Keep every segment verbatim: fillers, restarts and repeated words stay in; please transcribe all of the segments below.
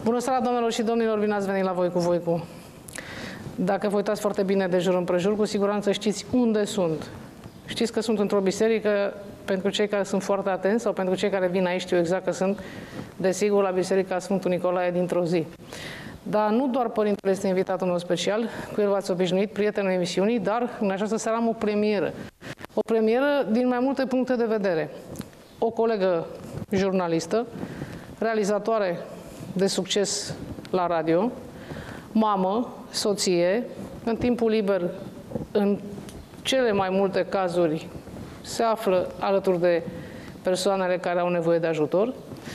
Bună seara, domnilor și domnilor, bine ați venit la Voi cu Voicu. Dacă vă uitați foarte bine de jur împrejur, cu siguranță știți unde sunt. Știți că sunt într-o biserică, pentru cei care sunt foarte atenți sau pentru cei care vin aici știu exact că sunt, desigur, la Biserica Sfântul Nicolae dintr-o zi. Dar nu doar părintele este invitatul meu special, cu el v-ați obișnuit, prietenul emisiunii, dar în această seară am o premieră. O premieră din mai multe puncte de vedere. O colegă jurnalistă, realizatoare de succes la radio, mamă, soție, în timpul liber, în cele mai multe cazuri, se află alături de persoanele care au nevoie de ajutor.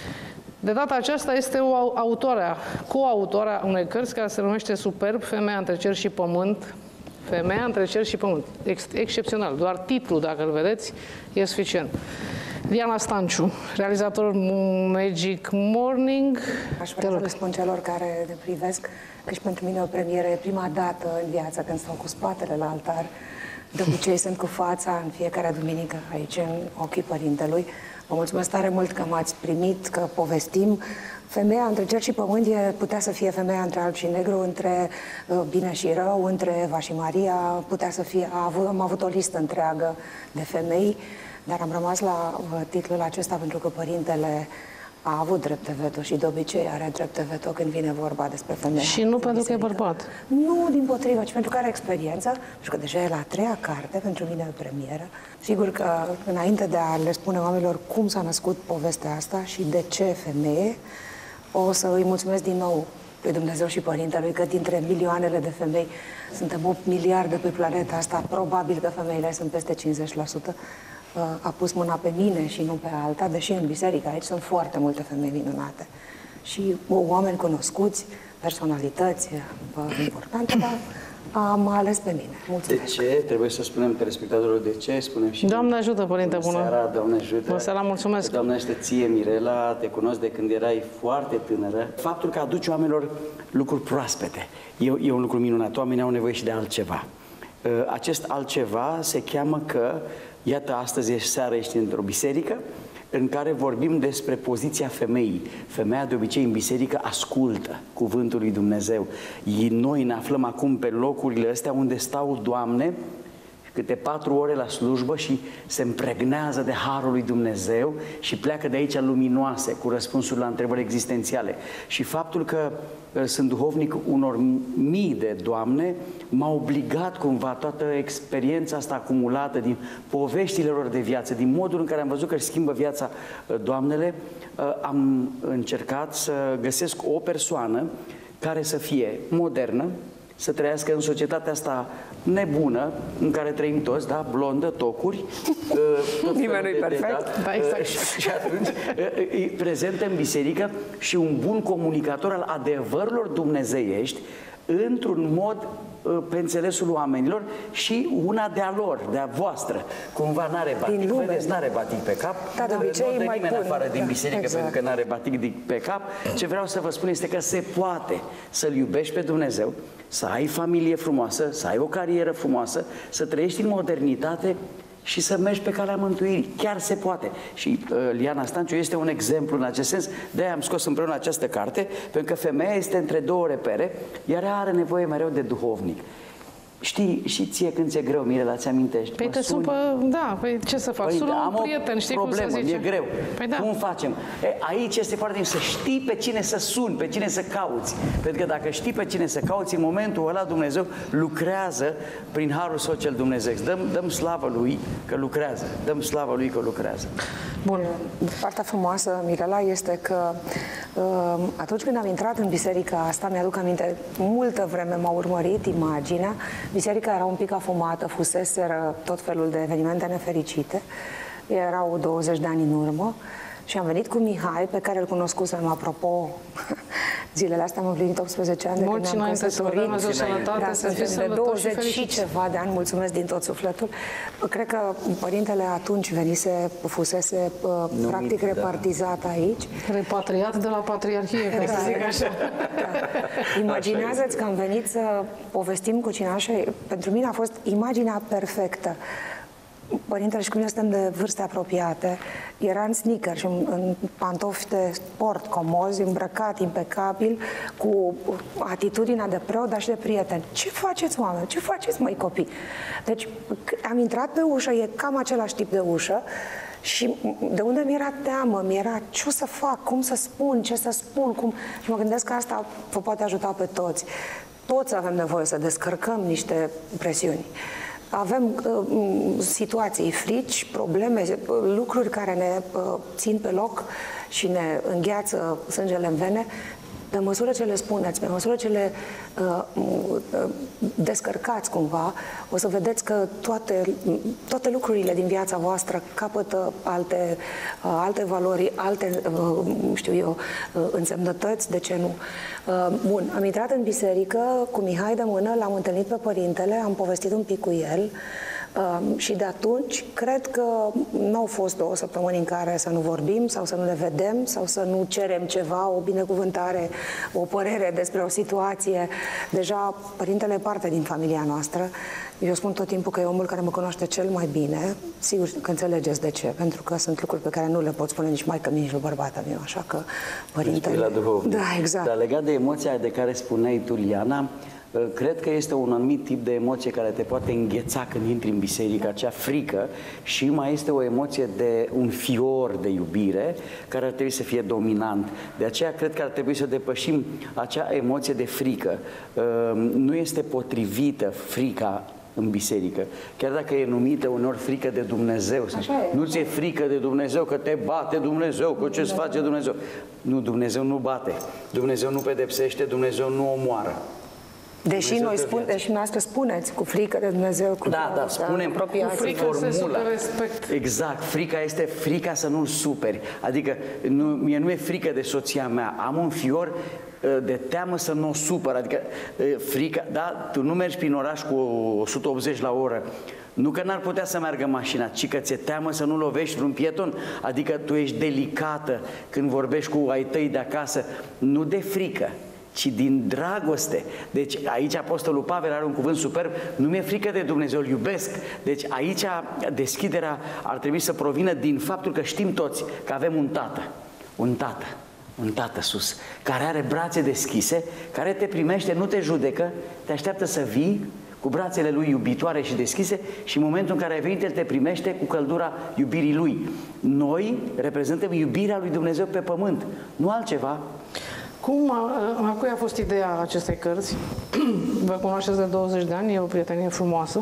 De data aceasta este o autoare, coautoarea unei cărți care se numește superb Femeia între cer și pământ. Femeia între cer și pământ. Ex excepțional. Doar titlul, dacă îl vedeți, e suficient. Liana Stanciu, realizator Magic Morning. Aș vrea să le spun celor care ne privesc că și pentru mine o premieră e prima dată în viață când stau cu spatele la altar. De obicei sunt cu fața în fiecare duminică aici în ochii Părintelui. Vă mulțumesc tare mult că m-ați primit, că povestim. Femeia între cer și pământ e, putea să fie femeia între alb și negru, între uh, bine și rău, între Eva și Maria, putea să fie, a avut, am avut o listă întreagă de femei, dar am rămas la uh, titlul acesta pentru că Părintele a avut drept de veto și de obicei are drept de veto când vine vorba despre femeia. Și nu pentru că e bărbat. Nu dimpotrivă, ci pentru că are experiență, pentru că deja e la a treia carte, pentru mine e o premieră. Sigur că înainte de a le spune oamenilor cum s-a născut povestea asta și de ce femeie, o să îi mulțumesc din nou lui Dumnezeu și Părintelui că dintre milioanele de femei suntem opt miliarde pe planeta asta, probabil că femeile sunt peste cincizeci la sută. A pus mâna pe mine și nu pe alta, deși în biserică aici sunt foarte multe femei minunate. Și oameni cunoscuți, personalități importante, dar am ales pe mine. Mulțumesc. De ce? Trebuie să spunem telespectatorilor de ce, spunem și... Doamne ajută, Părinte, bună! Bună seara, Doamne ajută! Bună seara, mulțumesc! Doamne ajută ție, Mirela, te cunosc de când erai foarte tânără. Faptul că aduci oamenilor lucruri proaspete e, e un lucru minunat. Oamenii au nevoie și de altceva. Acest altceva se cheamă că, iată, astăzi seara ești într-o biserică în care vorbim despre poziția femeii. Femeia de obicei în biserică ascultă cuvântul lui Dumnezeu. Noi ne aflăm acum pe locurile astea unde stau doamne câte patru ore la slujbă și se împregnează de harul lui Dumnezeu și pleacă de aici luminoase cu răspunsuri la întrebări existențiale. Și faptul că sunt duhovnic unor mii de doamne m-a obligat cumva toată experiența asta acumulată din poveștile lor de viață, din modul în care am văzut că își schimbă viața doamnele, am încercat să găsesc o persoană care să fie modernă, să trăiască în societatea asta nebună, în care trăim toți, da? Blondă, tocuri. Nimeni nu-i perfect. Da, exact. Și atunci, prezentă în biserică și un bun comunicator al adevărurilor dumnezeiești, într-un mod pe înțelesul oamenilor și una de-a lor, de-a voastră. Cumva n-are batic, vedeți, n-are batic pe cap. Da, de obicei nu dă mai nimeni bun. afară din Da, biserică exact. pentru că n-are batic pe cap. Ce vreau să vă spun este că se poate să-L iubești pe Dumnezeu, să ai familie frumoasă, să ai o carieră frumoasă, să trăiești în modernitate și să mergi pe calea mântuirii. Chiar se poate. Și uh, Liana Stanciu este un exemplu în acest sens. De-aia am scos împreună această carte, pentru că femeia este între două repere, iar ea are nevoie mereu de duhovnic. Știi, și ție când ți-e greu, Mirela, ți-amintești? Păi te supă, da, păi ce să fac? Părinte, Sună am un prieten, știi problemă, cum să zice? mi-e greu. Păi da. Cum facem? E, aici este foarte bine să știi pe cine să suni, pe cine să cauți. Pentru că dacă știi pe cine să cauți, în momentul ăla Dumnezeu lucrează prin harul său cel Dumnezeu. Dăm, dăm slavă lui că lucrează. Dăm slavă lui că lucrează. Bun. Partea frumoasă, Mirela, este că uh, atunci când am intrat în biserica asta, mi-aduc aminte, multă vreme m-a urmărit imaginea. Biserica era un pic afumată, fuseseră tot felul de evenimente nefericite. Erau douăzeci de ani în urmă și am venit cu Mihai, pe care îl cunoscusem, apropo, zilele astea am împlinit optsprezece ani de când ne-am căsătorit. Mulți sănătate, da, să fii suntem de sănătoși și douăzeci și fericiți. ceva de ani, mulțumesc din tot sufletul. Cred că Părintele atunci venise, fusese Numit, practic repartizat da. aici. Repatriat de la Patriarhie, ca da, să zic așa. Da. Imaginează-ți că am venit să povestim cu cineva și pentru mine a fost imaginea perfectă. părintele și cu mine suntem de vârste apropiate, era în sneaker și în, în pantofi de sport comozi, îmbrăcat impecabil, cu atitudinea de preot, dar și de prieten. Ce faceți, oameni? Ce faceți, măi, copii? Deci, am intrat pe ușă, e cam același tip de ușă, și de unde mi-era teamă, mi-era ce o să fac, cum să spun, ce să spun, cum... Și mă gândesc că asta vă poate ajuta pe toți. Toți avem nevoie să descărcăm niște presiuni. Avem uh, situații, frici, probleme, lucruri care ne uh, țin pe loc și ne îngheață sângele în vene. Pe măsură ce le spuneți, pe măsură ce le uh, uh, descărcați cumva, o să vedeți că toate, toate lucrurile din viața voastră capătă alte, uh, alte valori, alte, uh, știu eu, uh, însemnătăți, de ce nu. Uh, bun, am intrat în biserică cu Mihai de mână, l-am întâlnit pe părintele, am povestit un pic cu el. Uh, și de atunci, cred că nu au fost două săptămâni în care să nu vorbim sau să nu ne vedem sau să nu cerem ceva, o binecuvântare, o părere despre o situație. Deja părintele e parte din familia noastră. Eu spun tot timpul că e omul care mă cunoaște cel mai bine. Sigur că înțelegeți de ce, pentru că sunt lucruri pe care nu le pot spune nici maică mie, nici lui bărbatul meu, așa că părintele... Deci, la duhovnic. Da, exact. Dar legat de emoția de care spuneai tu, Liana, cred că este un anumit tip de emoție care te poate îngheța când intri în biserică, acea frică, și mai este o emoție de un fior de iubire care ar trebui să fie dominant. De aceea cred că ar trebui să depășim acea emoție de frică. Nu este potrivită frica în biserică. Chiar dacă e numită uneori frică de Dumnezeu. Nu ți-e frică de Dumnezeu că te bate Dumnezeu, că ce-ți face Dumnezeu. Nu, Dumnezeu nu bate. Dumnezeu nu pedepsește, Dumnezeu nu omoară. Deși noi spun, deși noastră spuneți cu frică de Dumnezeu, cu da, da, spunem cu frică se super respect. Exact, frica este frica să nu-l superi. Adică nu, mie nu e frică de soția mea, am un fior de teamă să nu o supăr. Adică frica, da, tu nu mergi prin oraș cu o sută optzeci la oră. Nu că n-ar putea să meargă mașina, ci că ți-e teamă să nu lovești vreun pieton. Adică tu ești delicată când vorbești cu ai tăi de acasă, nu de frică, ci din dragoste. Deci aici Apostolul Pavel are un cuvânt superb: nu mi-e frică de Dumnezeu, îl iubesc. Deci aici deschiderea ar trebui să provină din faptul că știm toți că avem un tată, un tată, un tată sus, care are brațe deschise, care te primește, nu te judecă, te așteaptă să vii cu brațele lui iubitoare și deschise și în momentul în care ai venit, el te primește cu căldura iubirii lui. Noi reprezentăm iubirea lui Dumnezeu pe pământ, nu altceva. Cum, a, a cui a fost ideea acestei cărți? Vă cunoașteți de douăzeci de ani, e o prietenie frumoasă.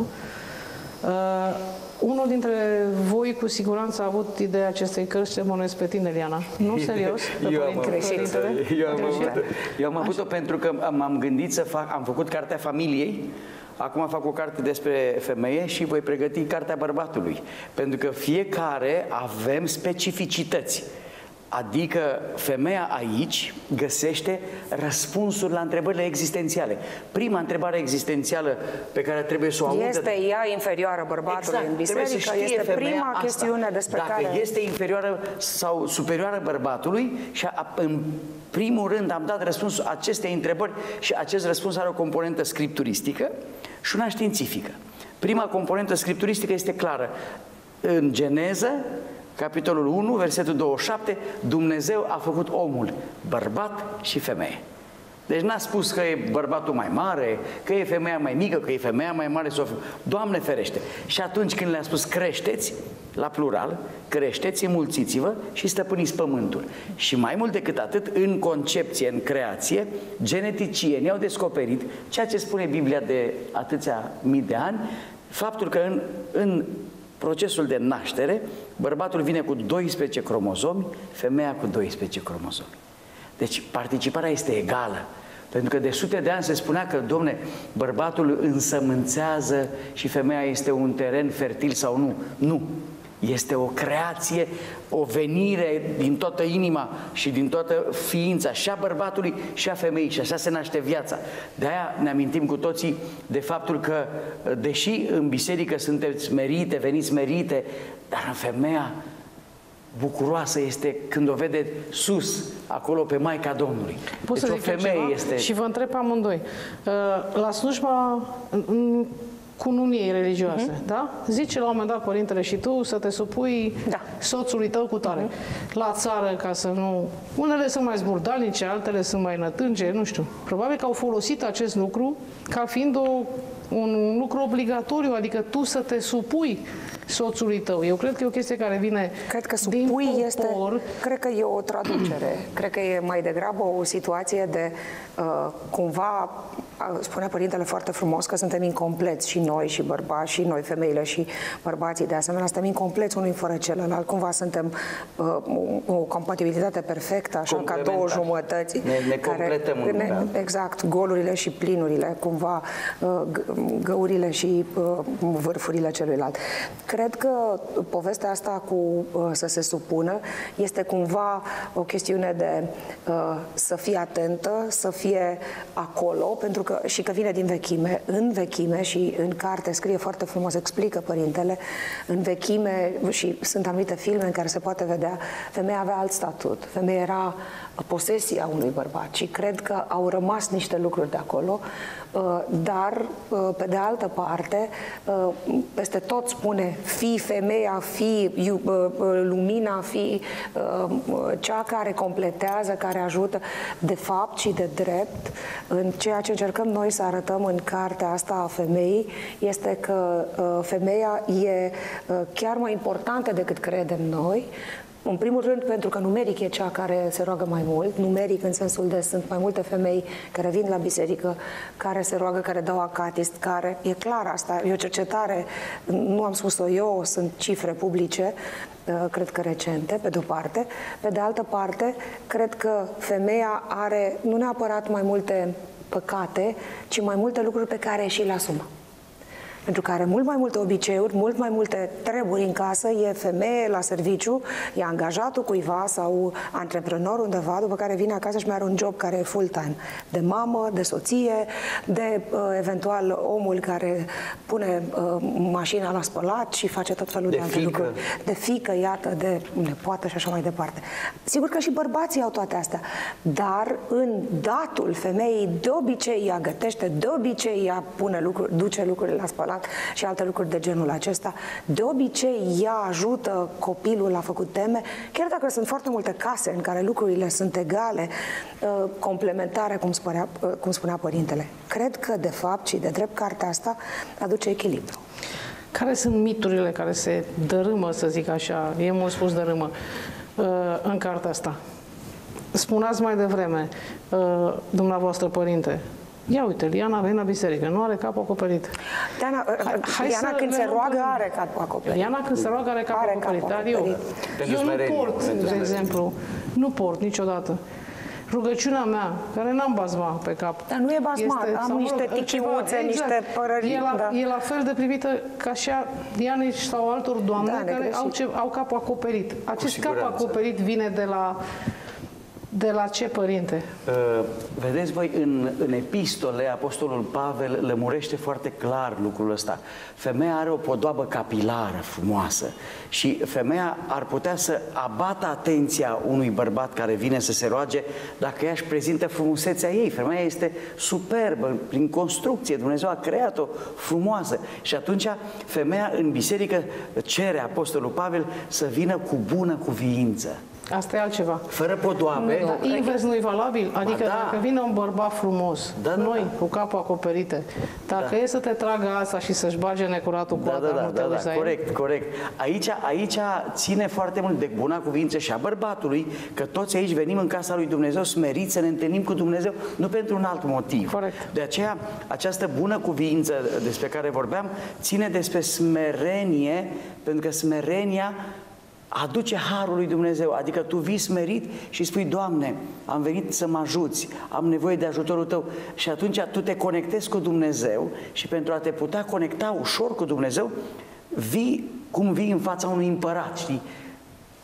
Uh, unul dintre voi cu siguranță a avut ideea acestei cărți, ce bănuiesc pe tine, Liana. Nu, serios? Eu am avut-o, eu am avut-o, eu am avut-o pentru că m-am gândit să fac, am făcut cartea familiei, acum fac o carte despre femeie și voi pregăti cartea bărbatului. Pentru că fiecare avem specificități. Adică femeia aici găsește răspunsuri la întrebările existențiale. Prima întrebare existențială pe care trebuie să o audă... Este ea inferioară bărbatului exact, în biserică? Este prima asta. chestiune despre Dacă care... Dacă este inferioară sau superioară bărbatului, și a, în primul rând am dat răspunsul acestei întrebări și acest răspuns are o componentă scripturistică și una științifică. Prima componentă scripturistică este clară. În Geneză, capitolul unu, versetul douăzeci și șapte, Dumnezeu a făcut omul, bărbat și femeie. Deci n-a spus că e bărbatul mai mare, că e femeia mai mică, că e femeia mai mare. Sau... Doamne ferește! Și atunci când le-a spus creșteți, la plural, creșteți, înmulțiți-vă și stăpâniți pământul. Și mai mult decât atât, în concepție, în creație, geneticienii au descoperit ceea ce spune Biblia de atâția mii de ani, faptul că în, în procesul de naștere, bărbatul vine cu doisprezece cromozomi, femeia cu doisprezece cromozomi. Deci participarea este egală. Pentru că de sute de ani se spunea că, domne, bărbatul însămânțează și femeia este un teren fertil sau nu. Nu. Este o creație, o venire din toată inima și din toată ființa, și a bărbatului și a femeii, și așa se naște viața. De-aia ne amintim cu toții de faptul că, deși în biserică sunteți merite, veniți merite, dar în femeia bucuroasă este când o vede sus, acolo pe Maica Domnului. Pot deci să o femeie ceva? este... Și vă întreb pe amândoi. La slujba, cununiei religioase, uh-huh. da? Zice la un moment dat Părintele și tu să te supui da. soțului tău cu tare. Uh-huh. La țară, ca să nu... Unele sunt mai zburdalnice, altele sunt mai nătânge, nu știu. Probabil că au folosit acest lucru ca fiind o, un lucru obligatoriu, adică tu să te supui soțului tău. Eu cred că e o chestie care vine cred că din supui popor. Este, cred că e o traducere. Cred că e mai degrabă o situație de uh, cumva, spunea Părintele foarte frumos că suntem incompleți și noi și bărbați și noi femeile și bărbații de asemenea, suntem incompleți unul fără celălalt. Cumva suntem uh, o, o compatibilitate perfectă, așa ca două jumătăți. Ne, ne completăm care, ne, Exact, golurile și plinurile, cumva uh, găurile și uh, vârfurile celuilalt. Cred că povestea asta cu uh, să se supună este cumva o chestiune de uh, să fie atentă, să fie acolo, pentru că și că vine din vechime. În vechime și în carte scrie foarte frumos, explică Părintele, în vechime și sunt anumite filme în care se poate vedea, femeia avea alt statut. Femeia era posesia unui bărbat și cred că au rămas niște lucruri de acolo, dar pe de altă parte peste tot spune fi femeia, fi lumina, fi cea care completează, care ajută de fapt și de drept. În ceea ce încercăm noi să arătăm în cartea asta a femeii este că femeia e chiar mai importantă decât credem noi. În primul rând, pentru că numeric e cea care se roagă mai mult, numeric în sensul de sunt mai multe femei care vin la biserică, care se roagă, care dau acatist, care, e clar asta, e o cercetare, nu am spus-o eu, sunt cifre publice, cred că recente, pe de-o parte. Pe de altă parte, cred că femeia are nu neapărat mai multe păcate, ci mai multe lucruri pe care și le asumă. Pentru că are mult mai multe obiceiuri, mult mai multe treburi în casă, e femeie la serviciu, e angajatul cuiva sau antreprenor undeva, după care vine acasă și mai are un job care e full-time. De mamă, de soție, de uh, eventual omul care pune uh, mașina la spălat și face tot felul de, de alte lucruri. De fiică, iată, de nepoată și așa mai departe. Sigur că și bărbații au toate astea, dar în datul femeii de obicei ea gătește, de obicei ea pune lucruri, duce lucrurile la spălat și alte lucruri de genul acesta. De obicei, ea ajută copilul la făcut teme, chiar dacă sunt foarte multe case în care lucrurile sunt egale, complementare, cum spunea, cum spunea Părintele. Cred că, de fapt, și de drept, cartea asta aduce echilibru. Care sunt miturile care se dărâmă, să zic așa, e mult spus dărâmă, în cartea asta? Spuneați mai devreme, dumneavoastră, Părinte, ia uite, Liana vine la biserică, nu are capul acoperit. Diana, Liana când se roagă are capul acoperit. Liana când se roagă are capul are acoperit, cap dar eu, eu nu port, de exemplu, nu port niciodată. Rugăciunea mea, care n-am bazma pe cap. Dar nu e bazma, este, am niște tichiuțe, exact, niște părării. E la, da. e la fel de privită ca și a Dianei sau altor doamne da, care au, ce, au capul acoperit. Acest cap acoperit vine de la... De la ce, Părinte? Uh, vedeți voi, în, în epistole, Apostolul Pavel lămurește foarte clar lucrul ăsta. Femeia are o podoabă capilară frumoasă și femeia ar putea să abată atenția unui bărbat care vine să se roage dacă ea își prezintă frumusețea ei. Femeia este superbă, prin construcție, Dumnezeu a creat-o frumoasă. Și atunci femeia în biserică cere Apostolul Pavel să vină cu bună cuviință. Asta e altceva. Fără podoabe. Nu, invers nu e valabil. Adică da. Dacă vine un bărbat frumos, da, da, noi, da. cu capul acoperite, dacă da. e să te tragă asta și să-și bage necuratul cu da, coada, da, nu da, te da, da. Corect, corect. Aici, aici ține foarte mult de buna cuvință și a bărbatului, că toți aici venim în casa lui Dumnezeu smeriți să ne întâlnim cu Dumnezeu, nu pentru un alt motiv. Corect. De aceea, această bună cuvință despre care vorbeam, ține despre smerenie, pentru că smerenia aduce harul lui Dumnezeu, adică tu vii smerit și spui, Doamne, am venit să mă ajuți, am nevoie de ajutorul Tău și atunci tu te conectezi cu Dumnezeu și pentru a te putea conecta ușor cu Dumnezeu, vii cum vii în fața unui împărat, știi?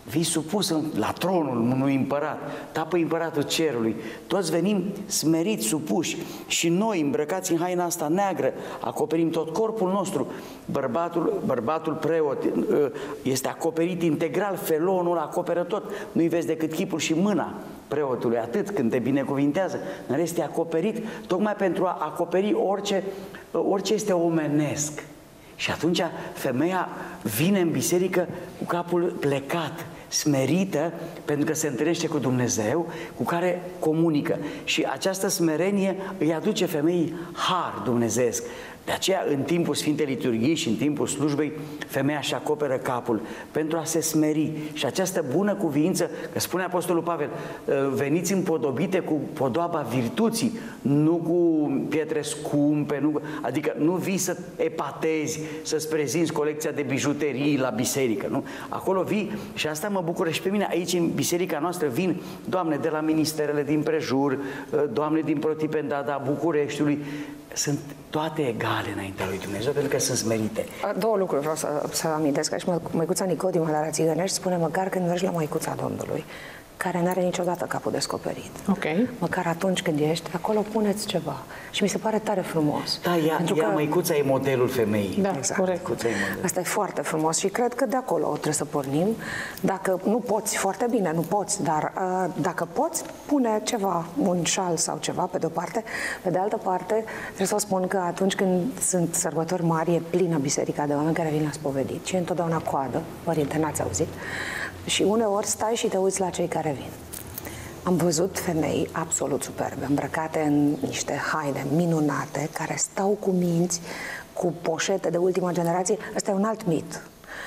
Vii supus în, la tronul unui împărat, tapă împăratul cerului. Toți venim smeriți, supuși și noi, îmbrăcați în haina asta neagră, acoperim tot corpul nostru. Bărbatul, bărbatul preot este acoperit integral, felonul acoperă tot. Nu-i vezi decât chipul și mâna preotului, atât când te binecuvintează. În rest e acoperit tocmai pentru a acoperi orice, orice este omenesc. Și atunci femeia vine în biserică cu capul plecat, smerită, pentru că se întâlnește cu Dumnezeu, cu care comunică. Și această smerenie îi aduce femeii har dumnezeesc. De aceea, în timpul Sfintei Liturghii și în timpul slujbei, femeia își acoperă capul pentru a se smeri. Și această bună cuviință, că spune Apostolul Pavel, veniți împodobite cu podoaba virtuții, nu cu pietre scumpe, nu, adică nu vii să epatezi, să-ți prezinți colecția de bijuterii la biserică, nu? Acolo vii, și asta mă bucură și pe mine, aici în biserica noastră vin, Doamne, de la ministerele din prejur, Doamne, din Protipendada Bucureștiului, sunt toate egale înaintea lui Dumnezeu, pentru că sunt smerite. Două lucruri vreau să, să amintesc. Și măicuța Nicodima de la Țigănești spune, măcar când mergi la măicuța Domnului, care n-are niciodată capul descoperit. Ok. Măcar atunci când ești, acolo puneți ceva. Și mi se pare tare frumos. Da, ea, Pentru ea că... măicuța e modelul femeii. Da, exact. corect. Asta e foarte frumos și cred că de acolo trebuie să pornim. Dacă nu poți, foarte bine, nu poți, dar uh, dacă poți, pune ceva, un șal sau ceva pe de-o parte. Pe de altă parte, trebuie să vă spun că atunci când sunt sărbători mari, e plină biserica de oameni care vin la spovedit și e întotdeauna coadă, părinte, n-ați auzit? Și uneori stai și te uiți la cei care vin. Am văzut femei absolut superbe, îmbrăcate în niște haine minunate, care stau cu minți, cu poșete de ultima generație. Ăsta e un alt mit.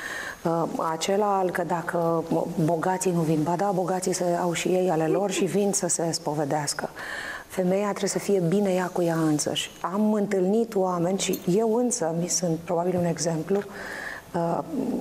Uh, acela al că dacă bogații nu vin, ba da, bogații să au și ei ale lor și vin să se spovedească. Femeia trebuie să fie bine ea cu ea însăși. Am întâlnit oameni și eu însă mi sunt probabil un exemplu. Uh,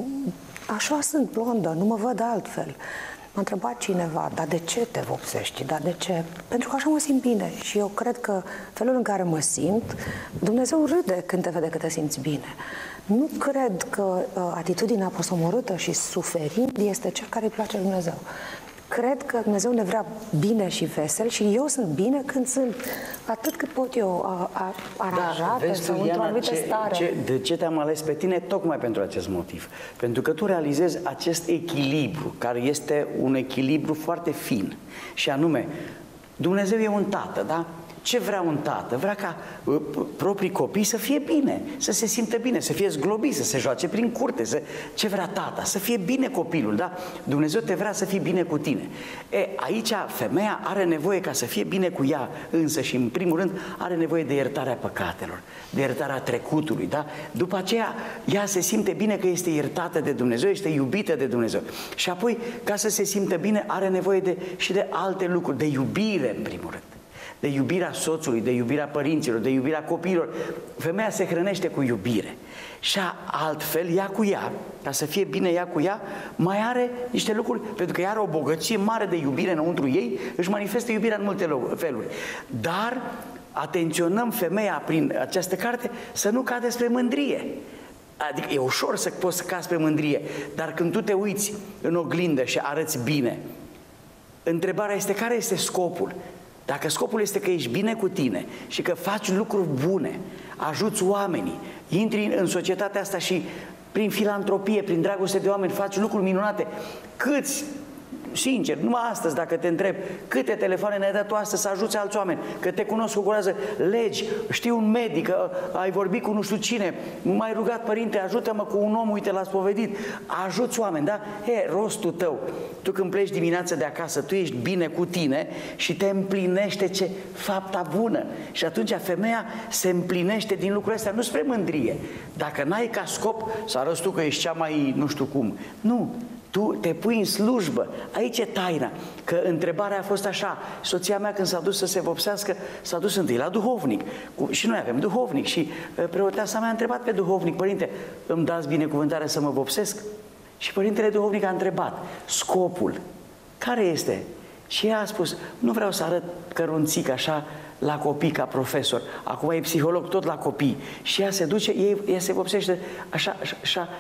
așa sunt, blondă, nu mă văd altfel. M-a întrebat cineva, dar de ce te vopsești? Dar de ce? Pentru că așa mă simt bine. Și eu cred că felul în care mă simt, Dumnezeu râde când te vede că te simți bine. Nu cred că uh, atitudinea posomorâtă și suferind este cea care îi place lui Dumnezeu. Cred că Dumnezeu ne vrea bine și vesel și eu sunt bine când sunt atât cât pot eu a, a, aranjată da, sau într-o anumită ce, stare. Ce, de ce te-am ales pe tine? Tocmai pentru acest motiv. Pentru că tu realizezi acest echilibru, care este un echilibru foarte fin. Și anume, Dumnezeu e un tată, da? Ce vrea un tată? Vrea ca uh, proprii copii să fie bine, să se simtă bine, să fie zglobiți, să se joace prin curte. Să... Ce vrea tata? Să fie bine copilul, da? Dumnezeu te vrea să fii bine cu tine. E, aici femeia are nevoie ca să fie bine cu ea însă și în primul rând are nevoie de iertarea păcatelor, de iertarea trecutului, da? După aceea ea se simte bine că este iertată de Dumnezeu, este iubită de Dumnezeu. Și apoi, ca să se simtă bine, are nevoie de, și de alte lucruri, de iubire în primul rând. De iubirea soțului, de iubirea părinților, de iubirea copiilor. Femeia se hrănește cu iubire. Și altfel, ea cu ea, ca să fie bine ea cu ea, mai are niște lucruri, pentru că ea are o bogăție mare de iubire înăuntru ei, își manifestă iubirea în multe feluri. Dar atenționăm femeia prin această carte să nu cade spre mândrie. Adică e ușor să poți să cazi spre mândrie, dar când tu te uiți în oglindă și arăți bine, întrebarea este care este scopul? Dacă scopul este că ești bine cu tine și că faci lucruri bune, ajuți oamenii, intri în societatea asta și prin filantropie, prin dragoste de oameni faci lucruri minunate, câți, sincer, numai astăzi dacă te întreb câte telefoane ne-ai dat tu astăzi să ajuți alți oameni, că te cunosc cu curază, legi, știu un medic, ai vorbit cu nu știu cine, m-ai rugat, părinte, ajută-mă cu un om, uite, l-a spovedit, ajuți oameni, da? E, rostul tău. Tu când pleci dimineața de acasă, tu ești bine cu tine și te împlinește ce fapta bună. Și atunci femeia se împlinește din lucrurile astea, nu spre mândrie. Dacă n-ai ca scop să arăți tu că ești cea mai nu știu cum, nu. Tu te pui în slujbă. Aici e taina. Că întrebarea a fost așa. Soția mea când s-a dus să se vopsească, s-a dus întâi la duhovnic. Și noi avem duhovnic. Și preoteasa mea a întrebat pe duhovnic: părinte, îmi dați binecuvântare să mă vopsesc? Și părintele duhovnic a întrebat: scopul care este? Și ea a spus: nu vreau să arăt cărunțic așa la copii ca profesor. Acum e psiholog tot la copii. Și ea se duce, ea se vopsește așa, așa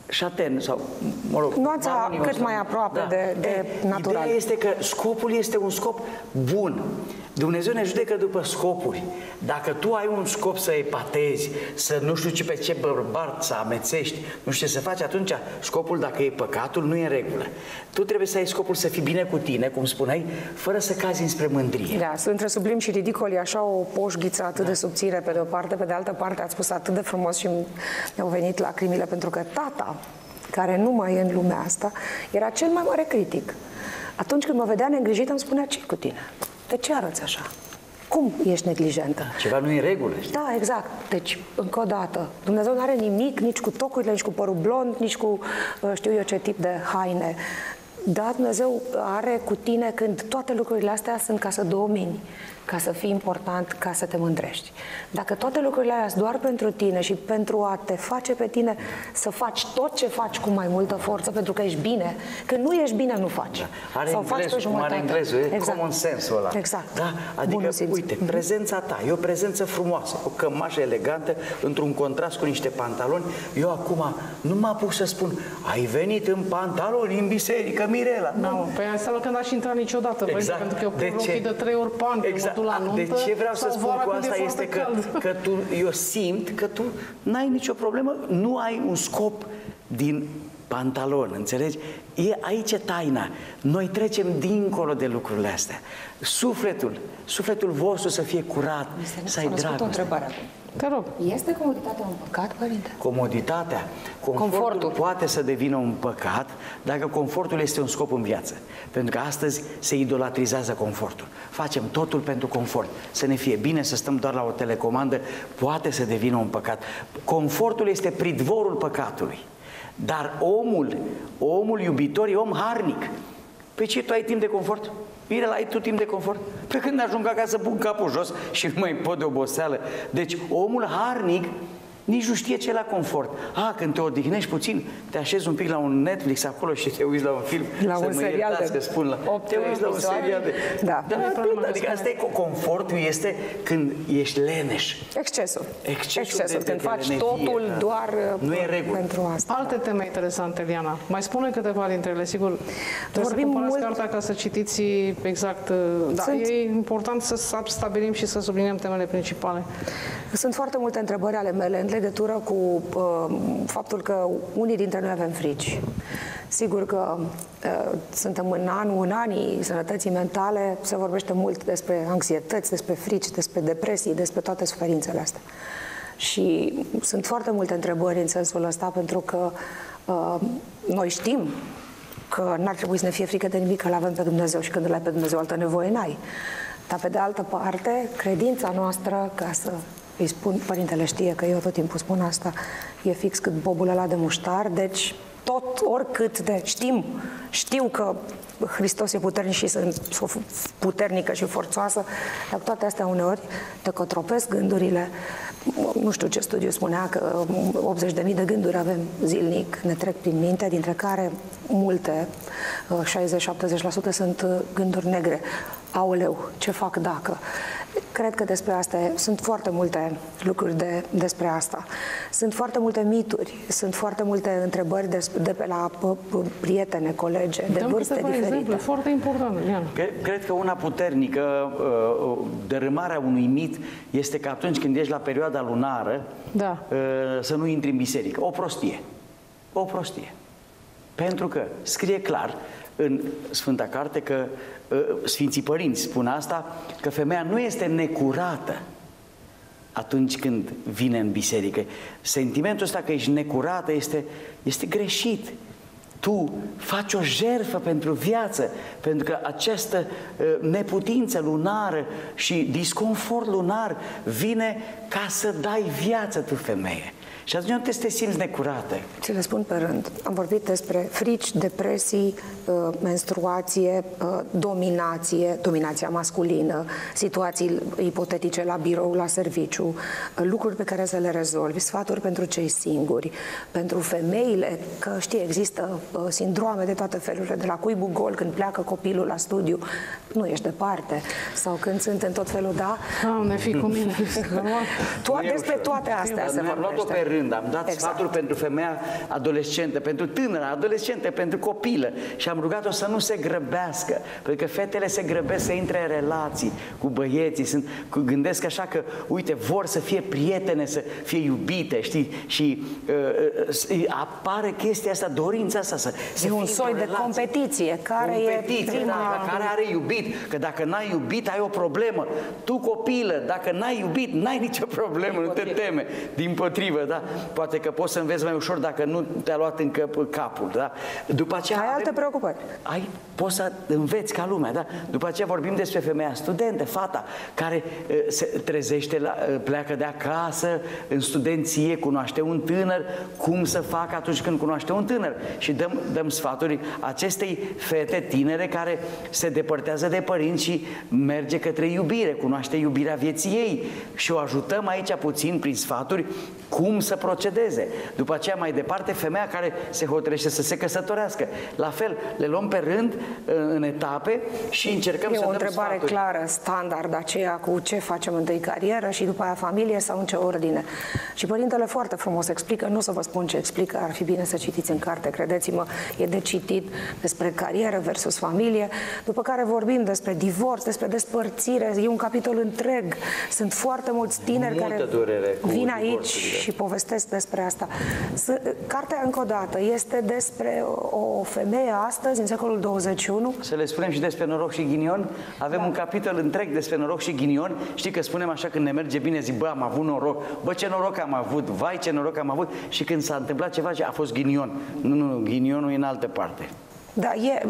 șaten sau, mă rog... Nuanța cât mai aproape da. de, de e, natural. Ideea este că scopul este un scop bun. Dumnezeu ne judecă după scopuri. Dacă tu ai un scop să epatezi, să nu știu ce pe ce bărbat să amețești, nu știu ce să faci, atunci scopul, dacă e păcatul, nu e în regulă. Tu trebuie să ai scopul să fii bine cu tine, cum spuneai, fără să cazi înspre mândrie. Da, sunt între sublim și ridicol, e așa o poșghiță atât da. de subțire pe de o parte, pe de altă parte ați spus atât de frumos și mi-au venit lacrimile, pentru că tata, care nu mai e în lumea asta, era cel mai mare critic. Atunci când mă vedea neîngrijită, îmi spunea: ce cu tine? De ce arăți așa? Cum ești neglijentă? Ceva nu e în regulă. Știi? Da, exact. Deci, încă o dată, Dumnezeu nu are nimic nici cu tocurile, nici cu părul blond, nici cu știu eu ce tip de haine. Da, Dumnezeu are cu tine când toate lucrurile astea sunt ca să domini, ca să fii important, ca să te mândrești. Dacă toate lucrurile astea sunt doar pentru tine și pentru a te face pe tine să faci tot ce faci cu mai multă forță, pentru că ești bine, când nu ești bine, nu faci. Da. Are Sau englezul, faci pe jumătate. Are englezul, e exact. common sense-ul ăla. Exact. Da? Adică, uite, mm-hmm. prezența ta e o prezență frumoasă, o cămașă elegantă, într-un contrast cu niște pantaloni. Eu acum nu m-am pus să spun: ai venit în pantaloni în biserică, Mirela. Nu, no, păi asta că n-aș intra niciodată, exact. Pentru că eu de pun ochii de trei ori pe an, exact. la nuntă. De ce vreau să spun cu asta este că, că tu, eu simt că tu n-ai nicio problemă, nu ai un scop din pantalon, înțelegi? E aici taina. Noi trecem dincolo de lucrurile astea. Sufletul, sufletul vostru să fie curat, să ai dragoste. Te rog. Este comoditatea un păcat, părinte? Comoditatea. Confortul, confortul poate să devină un păcat dacă confortul este un scop în viață. Pentru că astăzi se idolatrizează confortul. Facem totul pentru confort. Să ne fie bine, să stăm doar la o telecomandă, poate să devină un păcat. Confortul este pridvorul păcatului. Dar omul, omul iubitor e om harnic. Pe ce tu ai timp de confort? Mirela, ai tu timp de confort? Pe când ajung acasă, pun capul jos și nu mai pot de oboseală. Deci omul harnic nici nu știe ce la confort. A, când te odihnești puțin, te așezi un pic la un Netflix acolo și te uiți la un film. La un serial de că spun la... Te uiți la un serial de... Da. Da, da, adică asta e, confortul este când ești leneș. Excesul. Excesul, Excesul de, când de faci lenevie, totul da. doar nu e regulă. Pentru asta. Alte teme interesante, Liana. Mai spune câteva dintre ele, sigur. Trebuie Vorbim să cumpărați mult... cartea ca să citiți exact. Da, Sunt... e important să stabilim și să subliniem temele principale. Sunt foarte multe întrebări ale mele în legătură cu uh, faptul că unii dintre noi avem frici. Sigur că uh, suntem în anul, în anii sănătății mentale, se vorbește mult despre anxietăți, despre frici, despre depresii, despre toate suferințele astea. Și sunt foarte multe întrebări în sensul ăsta, pentru că uh, noi știm că n-ar trebui să ne fie frică de nimic, că l-avem pe Dumnezeu și când îl ai pe Dumnezeu, altă nevoie n-ai. Dar pe de altă parte, credința noastră, ca să îi spun, părintele știe că eu tot timpul spun asta, e fix cât bobul ăla de muștar, deci tot, oricât de știm, știu că Hristos e puternic și sunt puternică și forțoasă, dar toate astea uneori te cotropesc gândurile. Nu știu ce studiu spunea că optzeci de mii de gânduri avem zilnic, ne trec prin minte, dintre care multe, șaizeci șaptezeci la sută sunt gânduri negre. Aoleu, ce fac dacă? Cred că despre asta sunt foarte multe lucruri de, despre asta. Sunt foarte multe mituri, sunt foarte multe întrebări de, de pe la prietene, colege, de Dăm vârste diferite. Exemple, foarte important, Liana. Cred că una puternică, dărâmarea unui mit, este că atunci când ești la perioada lunară, da. să nu intri în biserică. O prostie. O prostie. Pentru că scrie clar în Sfânta Carte că Sfinții Părinți spun asta, că femeia nu este necurată atunci când vine în biserică. Sentimentul ăsta că ești necurată este, este greșit. Tu faci o jertfă pentru viață, pentru că această uh, neputință lunară și disconfort lunar vine ca să dai viață tu, femeie. Și atunci nu te, te simți necurată. Ți le spun pe rând. Am vorbit despre frici, depresii, menstruație, dominație, dominația masculină, situații ipotetice la birou, la serviciu, lucruri pe care să le rezolvi, sfaturi pentru cei singuri, pentru femeile, că știi, există sindrome de toate felurile, de la cuibul gol când pleacă copilul la studiu, nu ești departe, sau când sunt în tot felul, da? Doamne, fii cu mine. Toate, despre toate astea se vorbește. rând. Am dat Exact. sfaturi pentru femeia adolescentă, pentru tânără, adolescentă, pentru copilă și am rugat-o să nu se grăbească, pentru că fetele se grăbesc să intre în relații cu băieții, sunt, cu, gândesc așa că, uite, vor să fie prietene, să fie iubite, știi? Și uh, uh, apare chestia asta, dorința asta să, să E un fie soi de relație. competiție, care competiție, e prima... da, care are iubit, că dacă n-ai iubit, ai o problemă. Tu, copilă, dacă n-ai iubit, n-ai nicio problemă, nu te teme. Dimpotrivă, da? Poate că poți să înveți mai ușor dacă nu te-a luat încă capul, da? După aceea Ai alte avem- preocupări. ai, poți să înveți ca lumea, da? După aceea vorbim despre femeia studentă, fata care uh, se trezește, la, uh, pleacă de acasă, în studenție, cunoaște un tânăr, cum să facă atunci când cunoaște un tânăr. Și dăm, dăm sfaturi acestei fete tinere care se depărtează de părinți și merge către iubire, cunoaște iubirea vieții ei și o ajutăm aici puțin prin sfaturi cum să procedeze. După aceea mai departe, femeia care se hotărăște să se căsătorească. La fel, le luăm pe rând, în etape și încercăm E să o dăm întrebare sfaturi. clară, standard, aceea cu ce facem întâi carieră și după aia familie sau în ce ordine. Și părintele foarte frumos explică, nu o să vă spun ce explică, ar fi bine să citiți în carte, credeți-mă, e de citit despre carieră versus familie, după care vorbim despre divorț, despre despărțire, e un capitol întreg. Sunt foarte mulți tineri Multă care durere cu vin aici divorțurile. și povestesc despre asta. S- Cartea, încă o dată, este despre o femeie astăzi, în secolul douăzeci și unu. Să le spunem și despre noroc și ghinion. Avem da. un capitol întreg despre noroc și ghinion. Știi că spunem așa când ne merge bine, zic, bă, am avut noroc. Bă, ce noroc am avut, vai, ce noroc am avut. Și când s-a întâmplat ceva, a fost ghinion. Nu, nu, ghinionul e în altă parte. Da, e,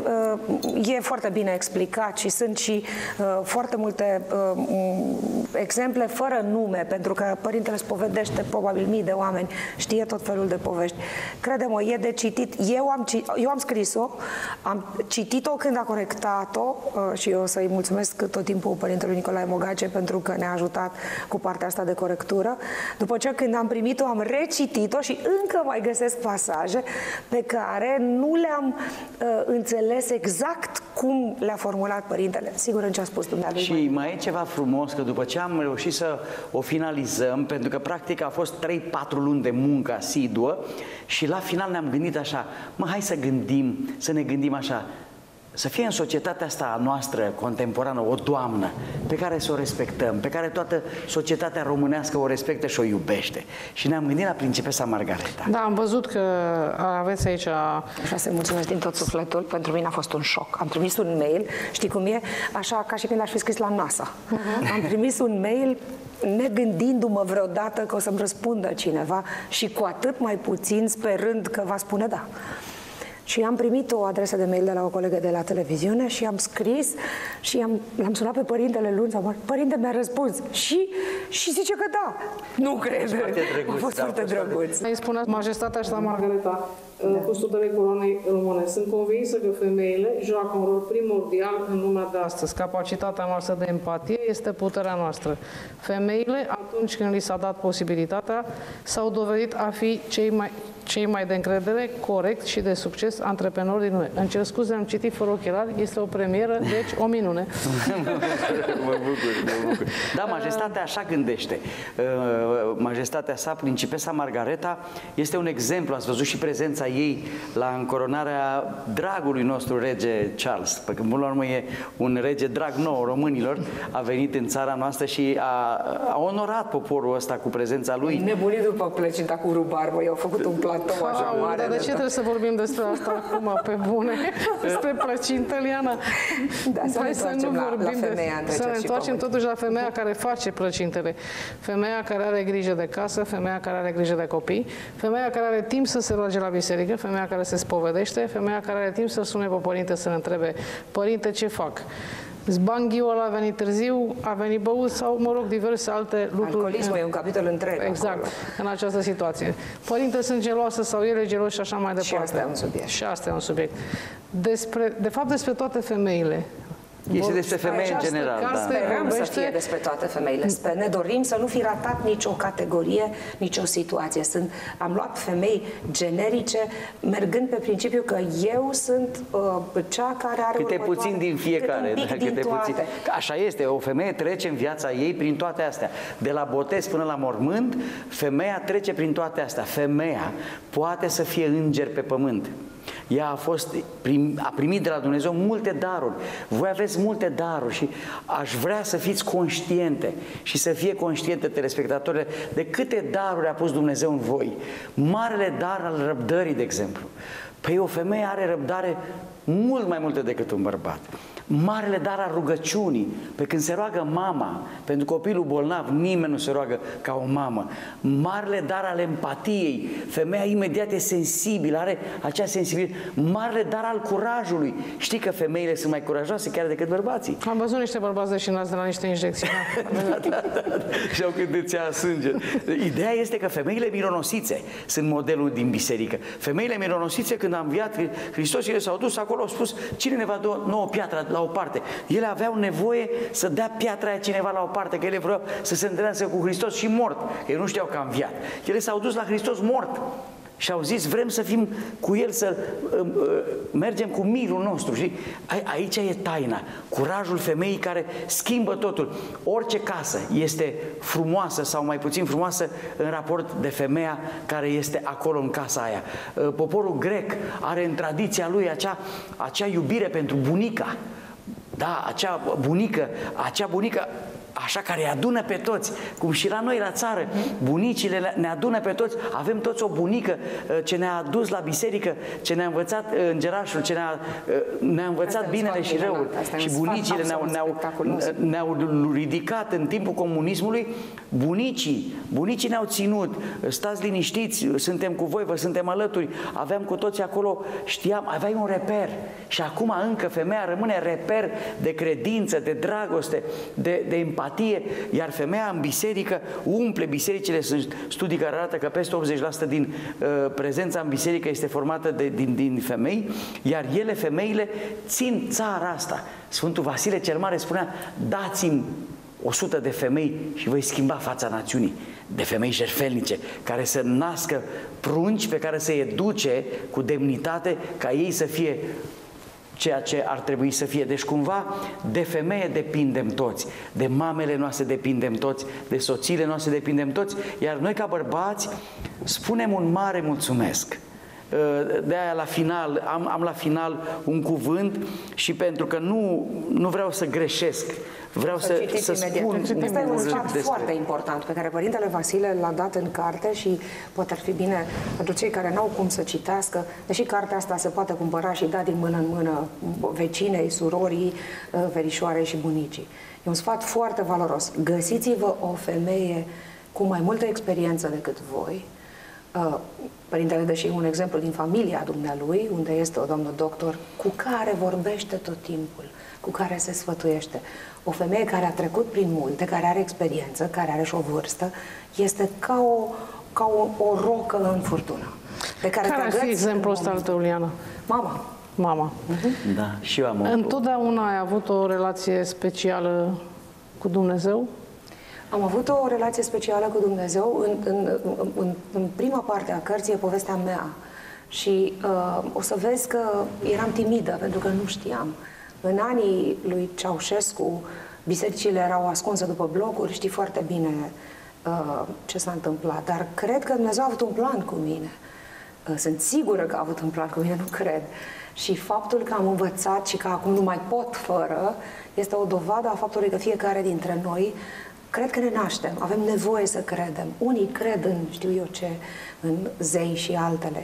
e foarte bine explicat și sunt și uh, foarte multe uh, exemple fără nume, pentru că părintele spovedește probabil mii de oameni, știe tot felul de povești. Crede-mă, e de citit. Eu am, eu am scris-o, am citit-o când a corectat-o uh, și eu să-i mulțumesc tot timpul părintelui Nicolae Mogace pentru că ne-a ajutat cu partea asta de corectură. După ce când am primit-o, am recitit-o și încă mai găsesc pasaje pe care nu le-am uh, înțeles exact cum le-a formulat părintele. Sigur, în ce a spus dumnealui. Și mai e ceva frumos, că după ce am reușit să o finalizăm, pentru că practic a fost trei patru luni de muncă asiduă și la final ne-am gândit așa, mă, hai să gândim, să ne gândim așa, să fie în societatea asta a noastră contemporană o doamnă pe care să o respectăm, pe care toată societatea românească o respectă și o iubește. Și ne-am gândit la Principesa Margareta. Da, am văzut că aveți aici... Așa să mulțumesc din tot sufletul, pentru mine a fost un șoc. Am trimis un mail, știi cum e? Așa ca și când aș fi scris la NASA. Uh-huh. Am trimis un mail negândindu-mă vreodată că o să-mi răspundă cineva și cu atât mai puțin sperând că va spune da. Și am primit o adresă de mail de la o colegă de la televiziune și am scris și am, l-am sunat pe părintele luni sau părinte mi-a răspuns și, și zice că da. Nu cred. A fost foarte drăguț. Îi spunea Majestatea și la Margareta, custodele coroanei române. Sunt convinsă că femeile joacă un rol primordial în lumea de astăzi. Capacitatea noastră de empatie este puterea noastră. Femeile, atunci când li s-a dat posibilitatea, s-au dovedit a fi cei mai, cei mai de încredere, corect și de succes antreprenori din lume. Îmi cer scuze, am citit fără ochelari, este o premieră, deci o minune. Mă bucur, mă bucur. Da, Majestatea așa gândește. Majestatea sa, Principesa Margareta, este un exemplu. Ați văzut și prezența ei la încoronarea dragului nostru rege Charles. Pentru că, până la urmă, e un rege drag nou românilor. A venit în țara noastră și a, a onorat poporul ăsta cu prezența lui. Nebunit după plăcinta cu rubarbă. I-au făcut un platou așa Aoleu, mare. dar de ce trebuie să vorbim despre asta acum, pe bune? Despre plăcintă, Liana? Da, să ne întoarcem la- la femeia între Să cer ne și întoarcem pământ. totuși la femeia care face plăcintele. Femeia care are grijă de casă, femeia care are grijă de copii, femeia care are timp să se roage la biserică, femeia care se spovedește, femeia care are timp să sune pe părinte să ne întrebe, părinte, ce fac? Zbanghiul ăla a venit târziu, a venit băut sau, mă rog, diverse alte lucruri. Alcoolismul e un capitol întreg. Exact, acolo. în această situație. Părinte, sunt geloasă sau el e gelos și așa mai departe. Și asta e un subiect. Și asta e un subiect. Despre, de fapt, despre toate femeile. Este despre femei în general. Da. Sperăm să fie despre toate femeile. Sper, ne dorim să nu fi ratat nicio categorie, nicio situație. Sunt, am luat femei generice, mergând pe principiu că eu sunt uh, cea care are câte puțin din fiecare. Câte da, din câte toate. puțin. Așa este, o femeie trece în viața ei prin toate astea. De la botez până la mormânt, femeia trece prin toate astea. Femeia poate să fie înger pe pământ. Ea a, fost, a primit de la Dumnezeu multe daruri. Voi aveți multe daruri și aș vrea să fiți conștiente și să fie conștiente telespectatorile de câte daruri a pus Dumnezeu în voi. Marele dar al răbdării, de exemplu. Păi o femeie are răbdare mult mai multă decât un bărbat. Marele dar al rugăciunii, pe când se roagă mama pentru copilul bolnav, nimeni nu se roagă ca o mamă. Marele dar al empatiei, femeia imediat e sensibilă, are acea sensibilitate. Marele dar al curajului, știi că femeile sunt mai curajoase chiar decât bărbații. Am văzut niște bărbați deșinați de la niște injecții. da, da, da, da. Și-au când îți ia sânge. Ideea este că femeile mironosițe sunt modelul din biserică. Femeile mironosițe, când a înviat Hristos, ele s-au dus acolo, au spus, cine ne va da nouă piatră la o parte? Ele aveau nevoie să dea piatra aia cineva la o parte, că ele vreau să se întâlnească cu Hristos și mort. Că ei nu știau că a înviat. Ele s-au dus la Hristos mort. Și au zis, vrem să fim cu El, să uh, uh, mergem cu mirul nostru. Și aici e taina, curajul femeii care schimbă totul. Orice casă este frumoasă sau mai puțin frumoasă în raport de femeia care este acolo în casa aia. Uh, poporul grec are în tradiția lui acea, acea iubire pentru bunica. Da, acea bunică, acea bunică așa care îi adună pe toți, cum și la noi la țară, bunicile ne adună pe toți, avem toți o bunică ce ne-a adus la biserică, ce ne-a învățat îngerașul, ce ne-a ne învățat binele și răul. Și bunicile ne-au ne ne-au ridicat în timpul comunismului, bunicii, bunicii ne-au ținut, stați liniștiți, suntem cu voi, vă suntem alături, aveam cu toți acolo, știam, aveai un reper și acum încă femeia rămâne reper de credință, de dragoste, de, de empatie, iar femeia în biserică umple bisericile. Sunt studii care arată că peste optzeci la sută din uh, prezența în biserică este formată de, din, din femei, iar ele, femeile, țin țara asta. Sfântul Vasile cel Mare spunea, dați-mi o sută de femei și voi schimba fața națiunii, de femei jertfelnice, care să nască prunci pe care să-i educe cu demnitate, ca ei să fie ceea ce ar trebui să fie. Deci cumva de femeie depindem toți, de mamele noastre depindem toți, de soțiile noastre depindem toți, iar noi ca bărbați spunem un mare mulțumesc. De aia la final, am, am la final un cuvânt și pentru că nu, nu vreau să greșesc, vreau să, să, să spun... Asta e un sfat foarte important pe care Părintele Vasile l-a dat în carte și poate ar fi bine pentru cei care n-au cum să citească, deși cartea asta se poate cumpăra și da din mână în mână vecinei, surorii, verișoarei și bunicii. E un sfat foarte valoros. Găsiți-vă o femeie cu mai multă experiență decât voi. Părintele dă și un exemplu din familia dumnealui, unde este o doamnă doctor cu care vorbește tot timpul, cu care se sfătuiește. O femeie care a trecut prin multe, care are experiență, care are și o vârstă, este ca o, ca o, o rocă în furtună. Pe care care ar fi exemplul ăsta al tău, Liana? Mama. Mama. Uh-huh. Da, și eu am o... Întotdeauna ai avut o relație specială cu Dumnezeu? Am avut o relație specială cu Dumnezeu. În, în, în, în prima parte a cărții e povestea mea. Și uh, o să vezi că eram timidă, pentru că nu știam. În anii lui Ceaușescu, bisericile erau ascunse după blocuri, știi foarte bine uh, ce s-a întâmplat. Dar cred că Dumnezeu a avut un plan cu mine. Uh, sunt sigură că a avut un plan cu mine, nu cred. Și faptul că am învățat și că acum nu mai pot fără, este o dovadă a faptului că fiecare dintre noi cred că ne naștem, avem nevoie să credem. Unii cred în, știu eu ce, în zei și altele.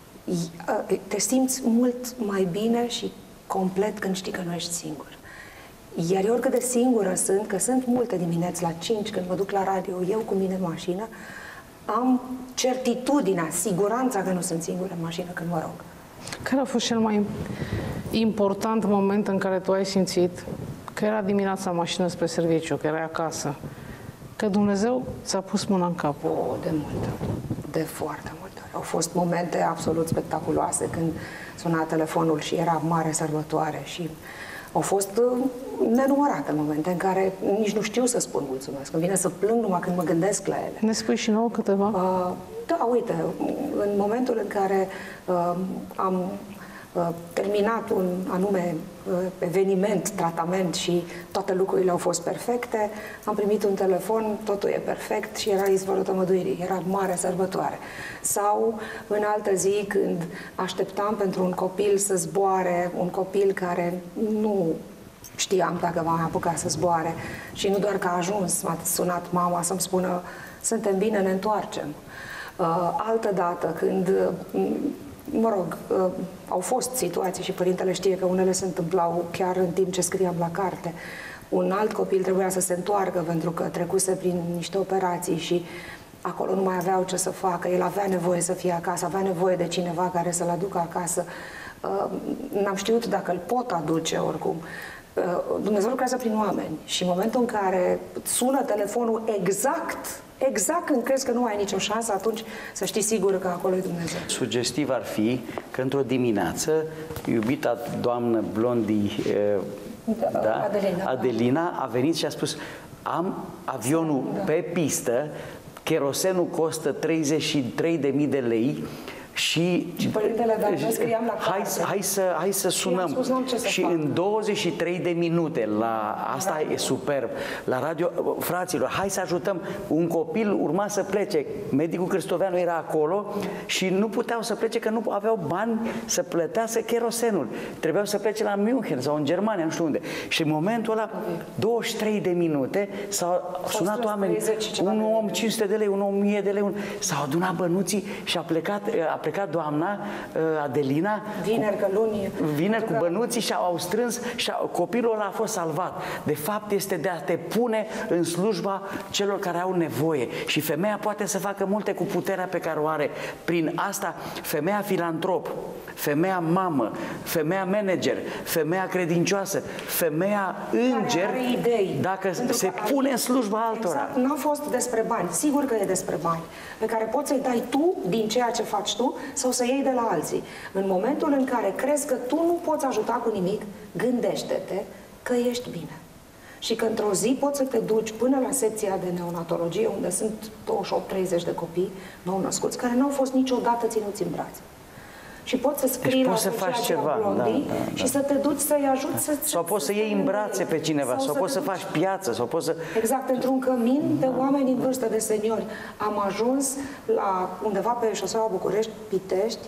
Te simți mult mai bine și complet când știi că nu ești singur. Iar eu, oricât de singură sunt, că sunt multe dimineți la cinci când mă duc la radio, eu cu mine în mașină, am certitudinea, siguranța că nu sunt singură în mașină când mă rog. Care a fost cel mai important moment în care tu ai simțit că era dimineața în mașină spre serviciu, că erai acasă, că Dumnezeu ți-a pus mâna în cap? O, de multe ori, de foarte multe ori. Au fost momente absolut spectaculoase când suna telefonul și era mare sărbătoare și au fost nenumărate momente în care nici nu știu să spun mulțumesc. Îmi vine să plâng numai când mă gândesc la ele. Ne spui și nouă câteva? Uh, da, uite, în momentul în care uh, am uh, terminat un anume uh, eveniment, tratament și toate lucrurile au fost perfecte, am primit un telefon, totul e perfect și era izvorul tămăduirii, era mare sărbătoare. Sau în altă zi când așteptam pentru un copil să zboare, un copil care nu știam dacă va mai apuca să zboare și nu doar că a ajuns, m-a sunat mama să-mi spună suntem bine, ne întoarcem. Uh, altă dată când, uh, mă rog, uh, au fost situații și părintele știe că unele se întâmplau chiar în timp ce scriam la carte. Un alt copil trebuia să se întoarcă pentru că trecuse prin niște operații și acolo nu mai aveau ce să facă. El avea nevoie să fie acasă, avea nevoie de cineva care să-l aducă acasă. Uh, n-am știut dacă îl pot aduce oricum. Dumnezeu lucrează prin oameni și în momentul în care sună telefonul exact, exact când crezi că nu ai nicio șansă, atunci să știi sigur că acolo e Dumnezeu. Sugestiv ar fi că într-o dimineață, iubita doamnă Blondi, da, da, Adelina, Adelina a venit și a spus am avionul da. pe pistă, kerosenul costă treizeci și trei de mii de lei, Și, și părintele, dar noi scriam la hai, hai, să, hai să sunăm. Și, spus, și în douăzeci și trei de minute, la asta radio. E superb, la radio, fraților, hai să ajutăm. Un copil urma să plece, medicul Cristoveanu era acolo și nu puteau să plece că nu aveau bani să plătească kerosenul. Trebuiau să plece la München sau în Germania, nu știu unde. Și în momentul ăla, douăzeci și trei de minute, s-au sunat oamenii, un om cinci sute de lei, un om o mie de lei, un... s-au adunat bănuții și a plecat, a plecat doamna Adelina vineri, că luni, vineri cu bănuții și au strâns și copilul ăla a fost salvat. De fapt este de a te pune în slujba celor care au nevoie și femeia poate să facă multe cu puterea pe care o are. Prin asta, femeia filantrop, femeia mamă, femeia manager, femeia credincioasă, femeia înger, idei, dacă se pune în slujba altora. Exact, nu a fost despre bani, sigur că e despre bani, pe care poți să-i dai tu din ceea ce faci tu sau să iei de la alții. În momentul în care crezi că tu nu poți ajuta cu nimic, gândește-te că ești bine. Și că într-o zi poți să te duci până la secția de neonatologie, unde sunt douăzeci și opt treizeci de copii nou-născuți, care n-au fost niciodată ținuți în brațe. Și poți să scrii deci la să faci ceva, Blondii da, da, da. și să te duci să-i ajuți să... Sau poți să iei în brațe pe cineva, sau, sau poți să faci piață, sau poți să... Exact, într-un cămin de oameni în vârstă, de seniori. Am ajuns la undeva pe șoseaua București-Pitești,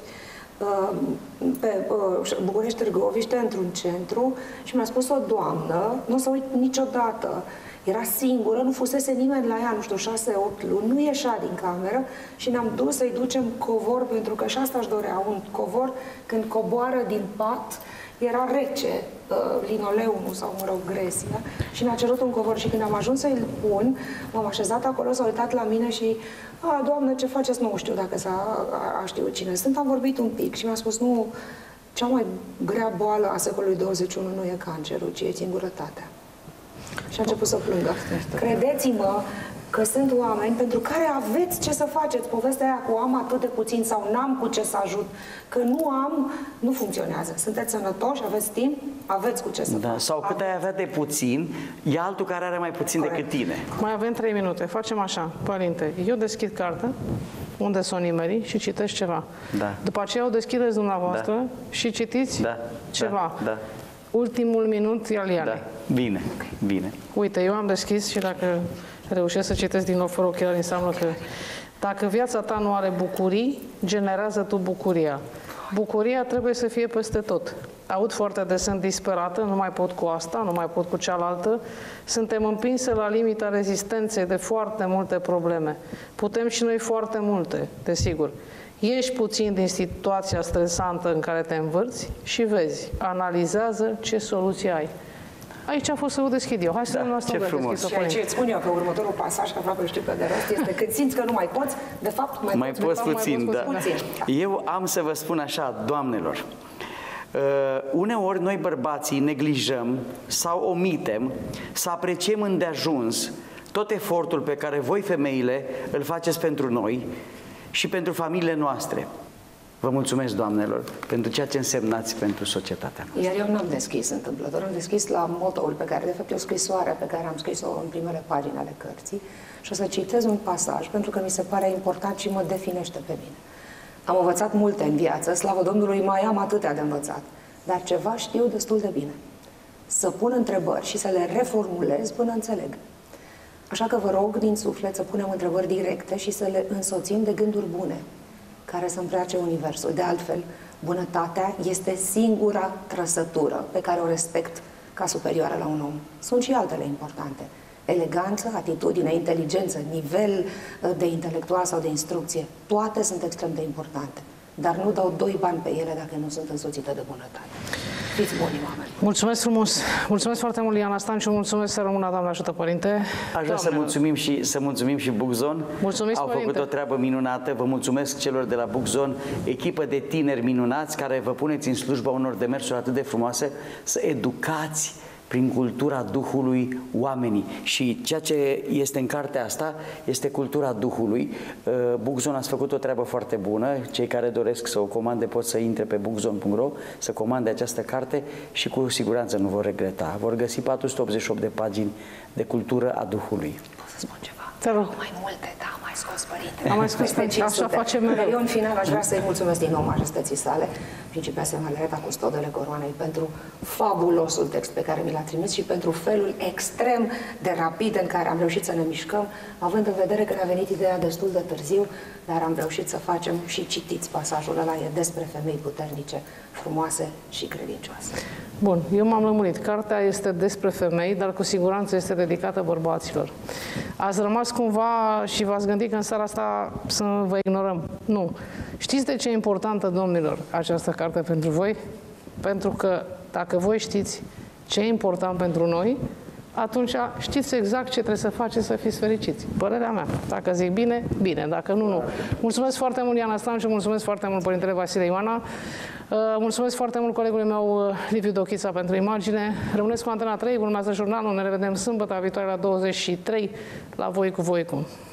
pe București-Târgoviște, într-un centru, și mi-a spus o doamnă, nu o să uit niciodată, era singură, nu fusese nimeni la ea, nu știu, șase, opt luni, nu ieșea din cameră și ne-am dus să-i ducem covor, pentru că și asta își dorea, un covor, când coboară din pat, era rece, uh, linoleumul sau, mă rog, gresia, și mi-a cerut un covor și când am ajuns să-i pun, m-am așezat acolo, s-a uitat la mine și a, doamnă, ce faceți? Nu știu dacă s-a a, a știut cine sunt, am vorbit un pic și mi-a spus, nu, cea mai grea boală a secolului douăzeci și unu nu e cancerul, ci e singurătatea. Și a început să plângă. Credeți-mă că sunt oameni pentru care aveți ce să faceți. Povestea aia cu am atât de puțin sau n-am cu ce să ajut, că nu am, nu funcționează. Sunteți sănătoși, aveți timp, aveți cu ce să da, faceți. sau cât ai avea de puțin, e altul care are mai puțin Corect. decât tine. Mai avem trei minute. Facem așa, părinte. Eu deschid cartea, unde s-o nimeri și citești ceva. Da. După aceea o deschideți dumneavoastră da. și citiți da. ceva. Da. Da. Ultimul minut e al Ianei. Da. Bine, bine. Uite, eu am deschis și dacă reușesc să citesc din nou fără ochelari, înseamnă că dacă viața ta nu are bucurii, generează tu bucuria. Bucuria trebuie să fie peste tot. Aud foarte des, sunt disperată, nu mai pot cu asta, nu mai pot cu cealaltă. Suntem împinse la limita rezistenței de foarte multe probleme. Putem și noi foarte multe, desigur. Ieși puțin din situația stresantă în care te învârți și vezi, analizează ce soluții ai. Aici a fost să o deschid eu. Hai să da, vedem asta. Ce frumos. Și aici îți spun eu că următorul pasaj, că aproape știu că de rost, este când simți că nu mai poți, de fapt mai, mai poți, poți fapt, puțin. mai da. poți puțin. Da. Eu am să vă spun așa, doamnelor, uh, uneori noi bărbații neglijăm sau omitem să apreciem îndeajuns tot efortul pe care voi femeile îl faceți pentru noi și pentru familiile noastre. Vă mulțumesc, doamnelor, pentru ceea ce însemnați pentru societatea noastră. Iar eu n-am deschis întâmplător, am deschis la motoul pe care, de fapt, e o scrisoare pe care am scris-o în primele pagini ale cărții și o să citez un pasaj, pentru că mi se pare important și mă definește pe mine. Am învățat multe în viață, slavă Domnului, mai am atâtea de învățat, dar ceva știu destul de bine. Să pun întrebări și să le reformulez până înțeleg. Așa că vă rog din suflet să punem întrebări directe și să le însoțim de gânduri bune, care să îmbrace universul. De altfel, bunătatea este singura trăsătură pe care o respect ca superioară la un om. Sunt și altele importante. Eleganță, atitudine, inteligență, nivel de intelectual sau de instrucție, toate sunt extrem de importante. Dar nu dau doi bani pe ele dacă nu sunt însoțite de bunătate. Fiți buni, oameni! Mulțumesc frumos! Mulțumesc foarte mult, Liana Stanciu, mulțumesc să rămână, Doamne ajută, Părinte! Aș vrea să mulțumim și, să mulțumim și Bookzone. Mulțumesc, Au Părinte. făcut o treabă minunată. Vă mulțumesc celor de la Bookzone, echipă de tineri minunați care vă puneți în slujba unor demersuri atât de frumoase, să educați prin cultura Duhului oamenii. Și ceea ce este în cartea asta este cultura Duhului. Bookzone ați făcut o treabă foarte bună. Cei care doresc să o comande pot să intre pe bookzone punct ro, să comande această carte și cu siguranță nu vor regreta. Vor găsi patru sute optzeci și opt de pagini de cultură a Duhului. Pot să spun ceva? Te rog. Mai multe, da, am mai scos, Părinte. Am mai scos, Peste așa facem mereu. Eu, în final, aș vrea să-i mulțumesc din nou majestății sale, Principeasa Malereta, custodele coroanei, pentru fabulosul text pe care mi l-a trimis și pentru felul extrem de rapid în care am reușit să ne mișcăm, având în vedere că ne-a venit ideea destul de târziu, dar am reușit să facem și citiți pasajul ăla, e despre femei puternice, frumoase și credincioase. Bun, eu m-am lămurit. Cartea este despre femei, dar cu siguranță este dedicată bărbaților. Ați rămas cumva și v-ați gândit că în seara asta să vă ignorăm. Nu. Știți de ce e importantă, domnilor, această carte pentru voi? Pentru că dacă voi știți ce e important pentru noi, atunci știți exact ce trebuie să faceți să fiți fericiți. Părerea mea. Dacă zic bine, bine. Dacă nu, nu. Mulțumesc foarte mult, Liana Stanciu, mulțumesc foarte mult, Părintele Vasile Ioana. Mulțumesc foarte mult colegului meu, Liviu Dochița, pentru imagine. Rămâneți cu Antena trei, urmează jurnalul, ne revedem sâmbătă viitoare la douăzeci și trei la Voicu Voicu.